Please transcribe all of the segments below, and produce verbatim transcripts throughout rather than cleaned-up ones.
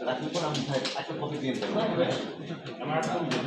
রাখার পর আমি ভাই একটা কপি দিয়ে দেবো। আমার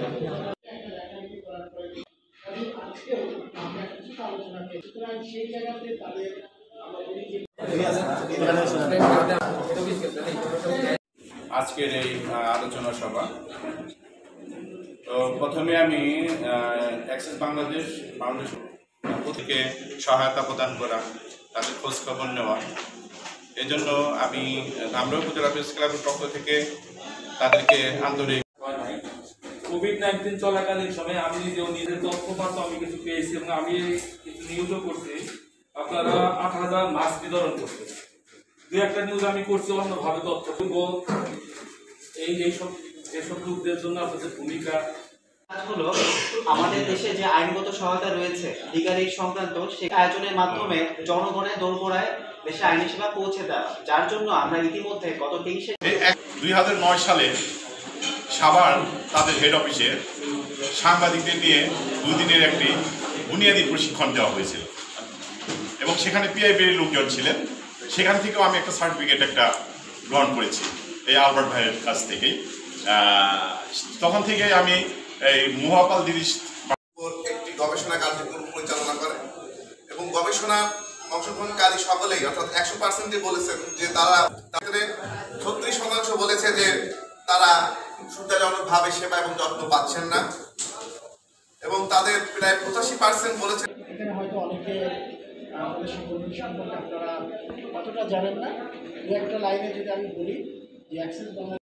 আজকের এই আলোচনা সভা। তো প্রথমে আমি অ্যাক্সেস বাংলাদেশ ফাউন্ডেশন থেকে সহায়তা প্রদান করা, তাদের খোঁজ খবর নেওয়া, এজন্য আমি ধামরাই উপজেলা প্রেস ক্লাবের পক্ষ থেকে তাদেরকে আন্তরিক। কোভিড নাইন্টিন চলাকালীন সময়ে আমি নিজেও নিজের তথ্য পাত্র আমি কিছু পেয়েছি এবং আমি কিছু নিউজও করছি। আপনারা আট হাজার মাস্ক বিতরণ করছেন, দু একটা নিউজ আমি করছি অন্যভাবে তথ্য এই এইসব যেসব লোকদের জন্য আপনাদের ভূমিকা হলো আমাদের দেশে যে আইনগত সহায়তা রয়েছে লিগালি সংক্রান্ত সেই আয়োজনের মাধ্যমে জনগণের দোরগোড়ায় দেশে আইনি সেবা পৌঁছে দেওয়া, যার জন্য আমরা ইতিমধ্যে গত তেইশে দুই হাজার নয় সালে সাভার তাদের হেড অফিসে সাংবাদিকদের নিয়ে দুদিনের একটি বুনিয়াদী প্রশিক্ষণ দেওয়া হয়েছিল এবং সেখানে পিআইবির লোকজন ছিলেন। সেখান থেকেও আমি একটা সার্টিফিকেট একটা গ্রহণ করেছি এই আলবার্ট ভাইয়ের কাছ থেকেই। তখন থেকে আমি এই মহাপাল দিদি একটি গবেষণা কার্যক্রম পরিচালনা করে এবং গবেষণা অংশগ্রহণকারী সকলেই অর্থাৎ একশো পার্সেন্টই বলেছেন যে তারা তাদের ছত্রিশ শতাংশ বলেছে যে তারা সুবিধাজনকভাবে সেবা এবং যত্ন পাচ্ছেন না এবং তাদের প্রায় পঁচাশি পার্সেন্ট বলেছে। এখানে হয়তো অনেকে আমাদের সংগঠন সম্পর্কে আপনারা অতটা জানেন না। দু একটা লাইনে যদি আমি বলি যে অ্যাক্সেস